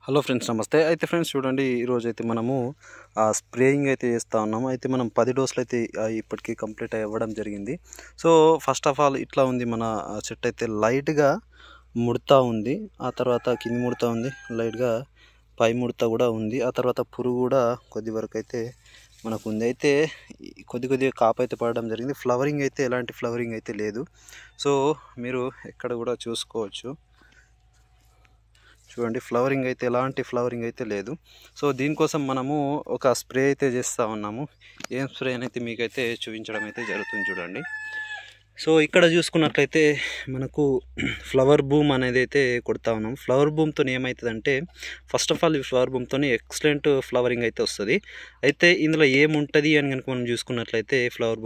Hello friends, నమస్తే. అయితే friends చూడండి, ఈరోజు అయితే మనము స్ప్రేయింగ్ అయితే చేస్తూ ఉన్నాము. అయితే మనం 10 డోసులు అయితే ఇప్పటికీ కంప్లీట్ అవ్వడం జరిగింది. సో ఫస్ట్ ఆఫ్ ఆల్ ఇట్లా ఉంది మన చెట్టు అయితే లైట్గా ముడతా ఉంది. ఆ తర్వాత కింది ముడతా ఉంది, లైట్గా పై ముడత కూడా ఉంది. ఆ తర్వాత పురుగు కూడా కొద్ది వరకు అయితే మనకు ఉంది. అయితే కొద్దిగా కాపు అయితే పడడం జరిగింది. ఫ్లవరింగ్ అయితే ఎలాంటి ఫ్లవరింగ్ అయితే లేదు. సో మీరు ఎక్కడ కూడా చూసుకోవచ్చు. చూడండి, ఫ్లవరింగ్ అయితే ఎలాంటి ఫ్లవరింగ్ అయితే లేదు. సో దీనికోసం మనము ఒక స్ప్రే అయితే చేస్తూ ఉన్నాము. ఏం స్ప్రే అయితే మీకైతే చూపించడం అయితే జరుగుతుంది. చూడండి, సో ఇక్కడ చూసుకున్నట్లయితే మనకు ఫ్లవర్ బూమ్ అనేది అయితే కొడతా ఉన్నాం. ఫ్లవర్ బూమ్తో ఏమవుతుందంటే, ఫస్ట్ ఆఫ్ ఆల్ ఈ ఫ్లవర్ బూమ్తో ఎక్సలెంట్ ఫ్లవరింగ్ అయితే వస్తుంది. అయితే ఇందులో ఏముంటుంది అని కనుక మనం చూసుకున్నట్లయితే, ఫ్లవర్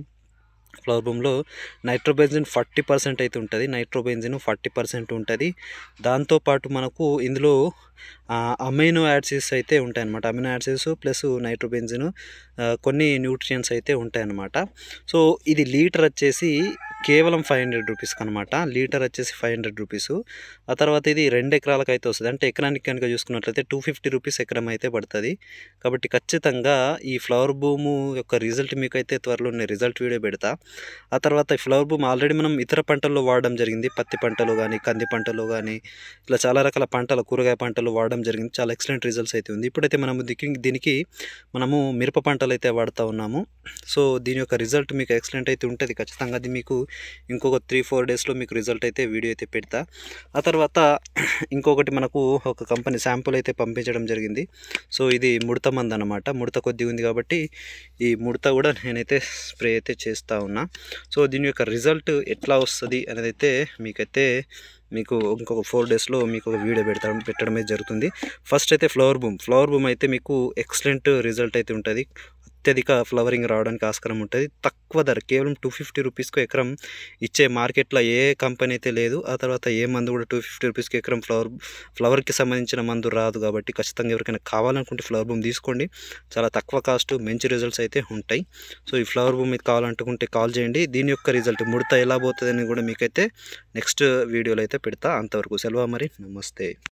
బూమ్లో నైట్రోబెంజిన్ 40% అయితే ఉంటుంది. నైట్రోబెంజిన్ 40% ఉంటుంది. దాంతోపాటు మనకు ఇందులో అమైనో యాసిడ్స్ అయితే ఉంటాయన్నమాట. అమైనో యాసిడ్స్ ప్లస్ నైట్రోబెంజిన్, కొన్ని న్యూట్రియంట్స్ అయితే ఉంటాయన్నమాట. సో ఇది లీటర్ వచ్చేసి కేవలం 500 రూపీస్కి అనమాట. లీటర్ వచ్చేసి 500 రూపీస్. ఆ తర్వాత ఇది 2 ఎకరాలకు అయితే వస్తుంది. అంటే ఎకరానికి కనుక చూసుకున్నట్లయితే 250 రూపీస్ ఎకరం అయితే పడుతుంది. కాబట్టి ఖచ్చితంగా ఈ ఫ్లవర్ బూము యొక్క రిజల్ట్ మీకైతే త్వరలోనే రిజల్ట్ వీడియో పెడతా. ఆ తర్వాత ఈ ఫ్లవర్ బూమ్ ఆల్రెడీ మనం ఇతర పంటల్లో వాడడం జరిగింది. పత్తి పంటలో కానీ, కంది పంటలో కానీ, ఇలా చాలా రకాల పంటలు, కూరగాయ పంటలు వాడడం జరిగింది. చాలా ఎక్సలెంట్ రిజల్ట్స్ అయితే ఉంది. ఇప్పుడైతే మనము దీనికి మనము మిరప పంటలు అయితే వాడుతూ ఉన్నాము. సో దీని యొక్క రిజల్ట్ మీకు ఎక్సలెంట్ అయితే ఉంటుంది. ఖచ్చితంగా అది మీకు ఇంకొక 3-4 డేస్లో మీకు రిజల్ట్ అయితే వీడియో అయితే పెడతా. ఆ తర్వాత ఇంకొకటి మనకు ఒక కంపెనీ శాంపుల్ అయితే పంపించడం జరిగింది. సో ఇది ముడత మందు అనమాట. ముడత కొద్దిగా ఉంది కాబట్టి ఈ ముడత కూడా నేనైతే స్ప్రే అయితే చేస్తూ ఉన్నా. సో దీని యొక్క రిజల్ట్ ఎట్లా వస్తుంది అనేది అయితే మీకు ఇంకొక 4 డేస్లో మీకు ఒక వీడియో పెట్టడం అయితే జరుగుతుంది. ఫస్ట్ అయితే ఫ్లవర్ బూమ్ అయితే మీకు ఎక్సలెంట్ రిజల్ట్ అయితే ఉంటుంది. అత్యధిక ఫ్లవరింగ్ రావడానికి ఆస్కారం ఉంటుంది. తక్కువ ధర, కేవలం 250 రూపీస్కు ఎకరం ఇచ్చే మార్కెట్లో ఏ కంపెనీ అయితే లేదు. ఆ తర్వాత ఏ మందు కూడా 250 రూపీస్కి ఎకరం ఫ్లవర్కి సంబంధించిన మందు రాదు. కాబట్టి ఖచ్చితంగా ఎవరికైనా కావాలనుకుంటే ఫ్లవర్ బూమ్ తీసుకోండి. చాలా తక్కువ కాస్ట్, మంచి రిజల్ట్స్ అయితే ఉంటాయి. సో ఈ ఫ్లవర్ బూమ్ మీకు కావాలనుకుంటే కాల్ చేయండి. దీని యొక్క రిజల్ట్ ముడత ఎలా పోతుందని కూడా మీకైతే నెక్స్ట్ వీడియోలో అయితే పెడతా. అంతవరకు సెలవు మరి, నమస్తే.